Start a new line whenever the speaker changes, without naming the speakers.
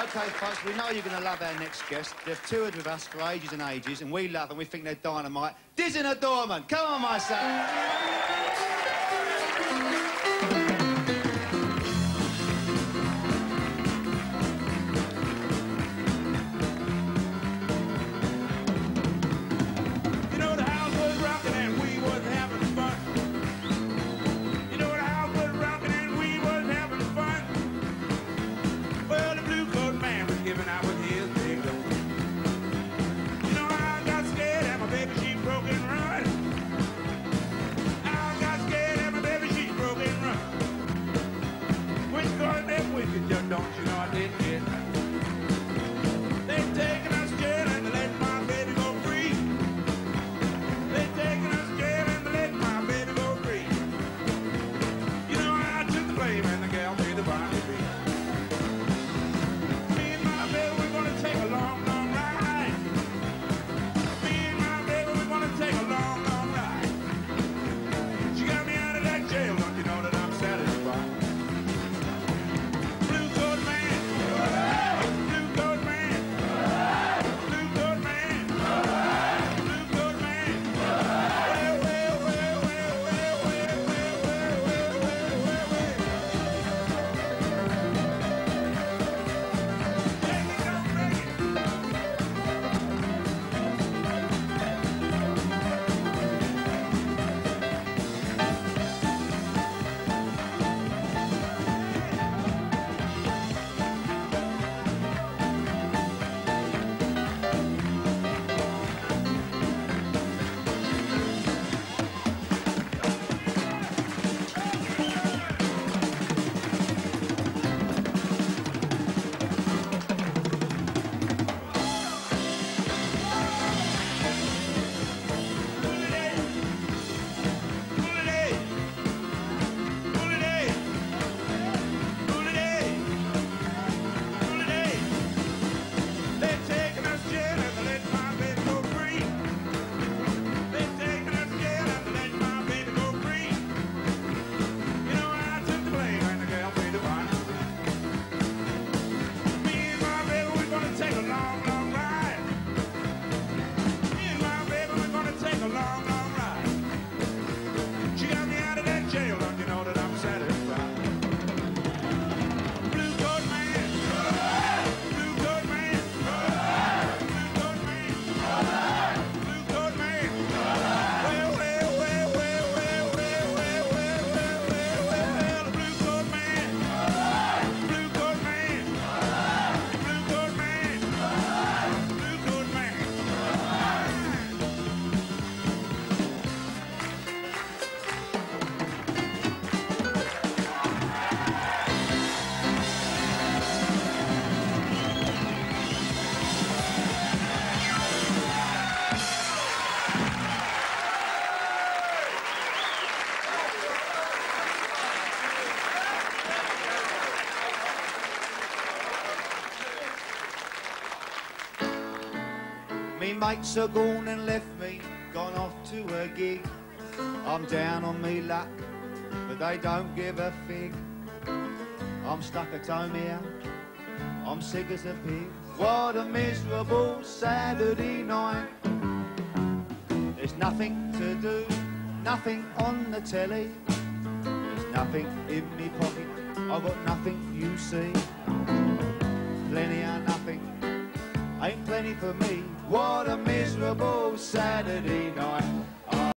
OK, folks, we know you're going to love our next guest. They've toured with us for ages and ages, and we love them. We think they're dynamite. Diz and the Doormen. Come on, my son.
Don't you know I didn't get? They've taken us jail and they let my baby go free. They've taken us jail and they let my baby go free. You know I took the blame and the gal paid the bond fee. Me and my baby, we're gonna take a long, long ride. Me and my baby, we're gonna take a long, long ride. She got me out of that jail, don't you know that I'm satisfied?
Me mates are gone and left me, gone off to a gig. I'm down on me luck, but they don't give a fig. I'm stuck at home here, I'm sick as a pig. What a miserable Saturday night. There's nothing to do, nothing on the telly. There's nothing in me pocket, I've got nothing, you see. Plenty of nothing, ain't plenty for me. What a miserable Saturday night.